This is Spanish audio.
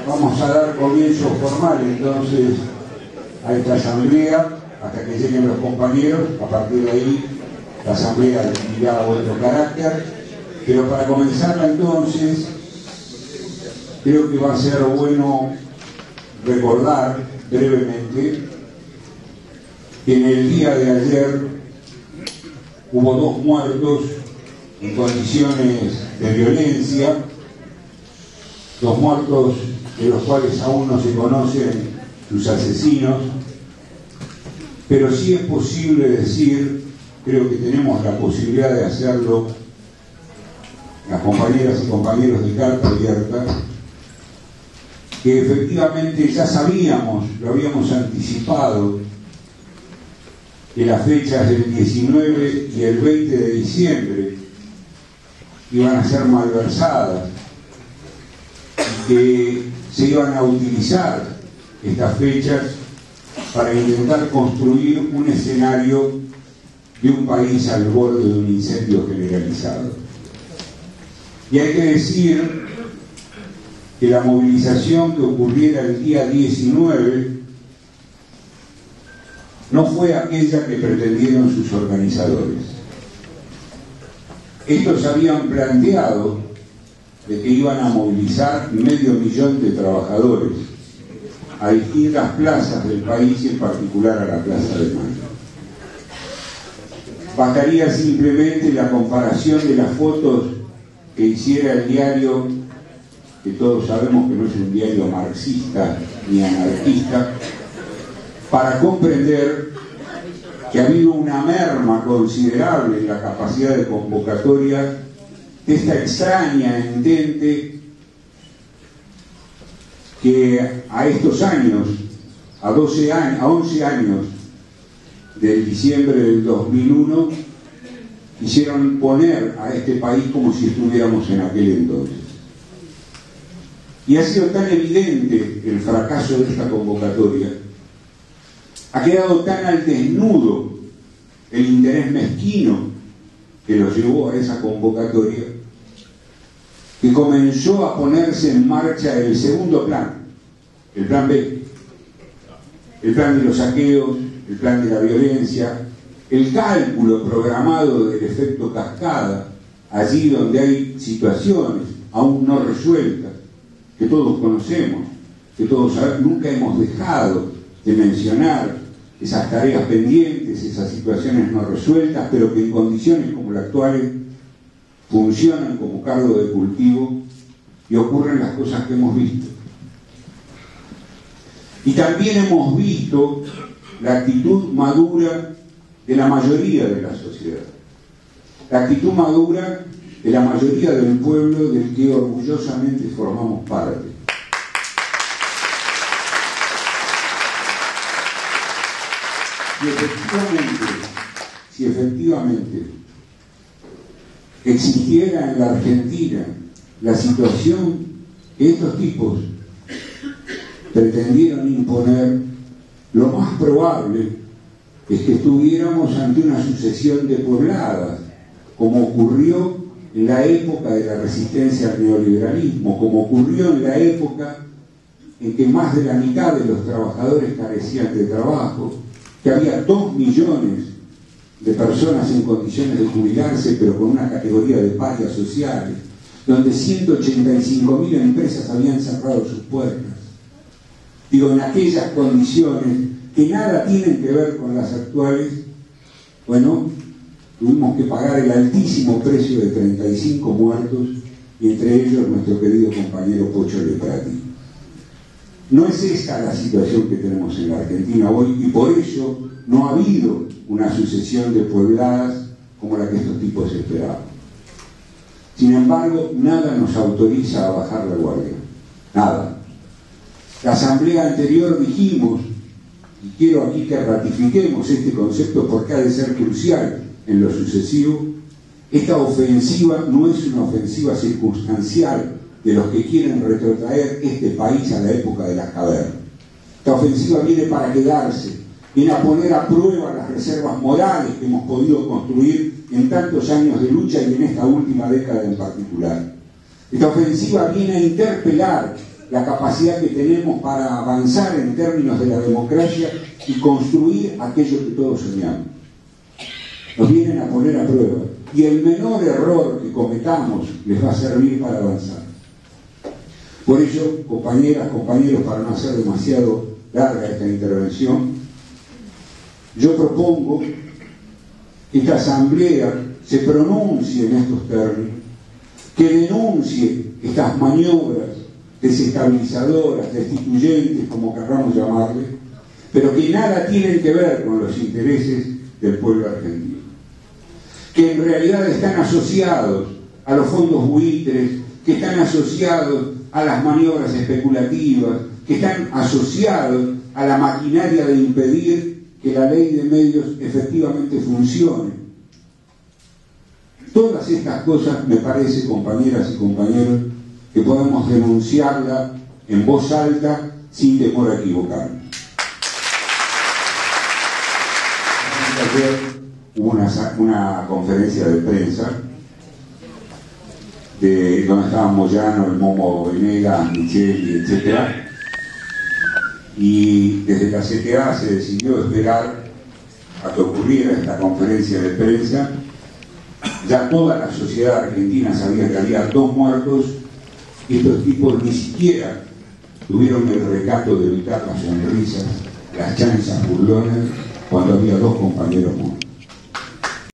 Vamos a dar comienzo formal entonces a esta asamblea hasta que lleguen los compañeros. A partir de ahí la asamblea adquirirá otro carácter, pero para comenzarla entonces creo que va a ser bueno recordar brevemente que en el día de ayer hubo 2 muertos en condiciones de violencia, 2 muertos de los cuales aún no se conocen sus asesinos, pero sí es posible decir, creo que tenemos la posibilidad de hacerlo, las compañeras y compañeros de Carta Abierta, que efectivamente ya sabíamos, lo habíamos anticipado, que las fechas del 19 y el 20 de diciembre iban a ser malversadas y que se iban a utilizar estas fechas para intentar construir un escenario de un país al borde de un incendio generalizado. Y hay que decir que la movilización que ocurriera el día 19 no fue aquella que pretendieron sus organizadores. Estos habían planteado de que iban a movilizar 500.000 de trabajadores a distintas plazas del país y en particular a la Plaza de Mayo. Bastaría simplemente la comparación de las fotos que hiciera el diario, que todos sabemos que no es un diario marxista ni anarquista, para comprender que ha habido una merma considerable en la capacidad de convocatoria de esta extraña entente que a estos años, a 11 años del diciembre del 2001, quisieron poner a este país como si estuviéramos en aquel entonces. Y ha sido tan evidente el fracaso de esta convocatoria, ha quedado tan al desnudo el interés mezquino que los llevó a esa convocatoria, que comenzó a ponerse en marcha el segundo plan, el plan B, el plan de los saqueos, el plan de la violencia, el cálculo programado del efecto cascada, allí donde hay situaciones aún no resueltas, que todos conocemos, que todos sabemos, nunca hemos dejado de mencionar esas tareas pendientes, esas situaciones no resueltas, pero que en condiciones como las actuales funcionan como caldo de cultivo y ocurren las cosas que hemos visto. Y también hemos visto la actitud madura de la mayoría de la sociedad, la actitud madura de la mayoría del pueblo del que orgullosamente formamos parte. Si efectivamente existiera en la Argentina la situación que estos tipos pretendieron imponer, lo más probable es que estuviéramos ante una sucesión de pobladas, como ocurrió en la época de la resistencia al neoliberalismo, como ocurrió en la época en que más de la mitad de los trabajadores carecían de trabajo, que había 2 millones de personas en condiciones de jubilarse, pero con una categoría de parias sociales, donde 185.000 empresas habían cerrado sus puertas. Digo, en aquellas condiciones que nada tienen que ver con las actuales, bueno, tuvimos que pagar el altísimo precio de 35 muertos, y entre ellos nuestro querido compañero Pocho Leprati. No es esta la situación que tenemos en la Argentina hoy, y por eso no ha habido una sucesión de puebladas como la que estos tipos esperaban. Sin embargo, nada nos autoriza a bajar la guardia. Nada. La asamblea anterior dijimos, y quiero aquí que ratifiquemos este concepto porque ha de ser crucial en lo sucesivo, esta ofensiva no es una ofensiva circunstancial de los que quieren retrotraer este país a la época de las cavernas. Esta ofensiva viene para quedarse, viene a poner a prueba las reservas morales que hemos podido construir en tantos años de lucha y en esta última década en particular. Esta ofensiva viene a interpelar la capacidad que tenemos para avanzar en términos de la democracia y construir aquello que todos soñamos. Nos vienen a poner a prueba, y el menor error que cometamos les va a servir para avanzar. Por ello, compañeras, compañeros, para no hacer demasiado larga esta intervención, yo propongo que esta asamblea se pronuncie en estos términos, que denuncie estas maniobras desestabilizadoras, destituyentes, como querramos llamarle, pero que nada tienen que ver con los intereses del pueblo argentino, que en realidad están asociados a los fondos buitres, que están asociados a las maniobras especulativas, que están asociados a la maquinaria de impedir que la ley de medios efectivamente funcione. Todas estas cosas, me parece, compañeras y compañeros, que podemos denunciarla en voz alta sin temor a equivocarnos. Ayer hubo una conferencia de prensa de donde estaban Moyano, el Momo Venegas, Micheli, etc. Y desde la CTA se decidió esperar a que ocurriera esta conferencia de prensa. Ya toda la sociedad argentina sabía que había 2 muertos y estos tipos ni siquiera tuvieron el recato de evitar las sonrisas, las chanzas burlonas cuando había 2 compañeros muertos.